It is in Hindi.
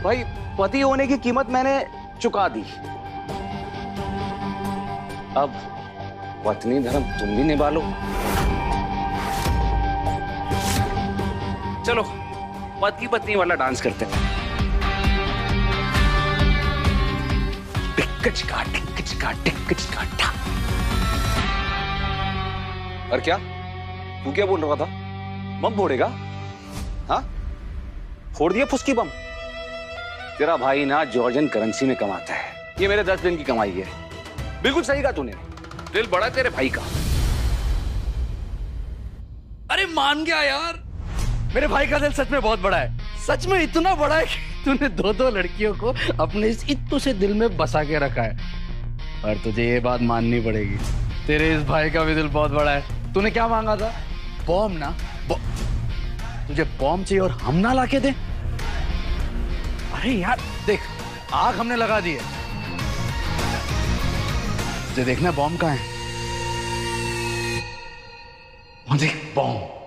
भाई पति होने की कीमत मैंने चुका दी, अब पत्नी धर्म तुम भी निभा लो। चलो पति पत्नी वाला डांस करते हैं। टिकचिका टिकचिका टिकचिका टा। और क्या तू क्या बोल रहा था? बम फोड़ेगा? हाँ फोड़ दिया फुसकी बम। तेरा भाई ना जॉर्जियन करेंसी में कमाता है, ये मेरे 10 दिन की कमाई है। बिल्कुल सही कहा तूने, दिल बड़ा तेरे भाई का। अरे मान गया यार, मेरे भाई का दिल सच में बहुत बड़ा है, सच में इतना बड़ा है कि तूने 2-2 लड़कियों को अपने इस इत्तू से दिल में बसा के रखा है। और तुझे ये बात माननी पड़ेगी, तेरे इस भाई का भी दिल बहुत बड़ा है। तूने क्या मांगा था? बॉम्ब ना? तुझे बॉम्ब चाहिए और हम ना लाके दे? अरे यार देख, आग हमने लगा दी है, तुझे देखना बॉम्ब कहाँ है? वहां देख बॉम्ब।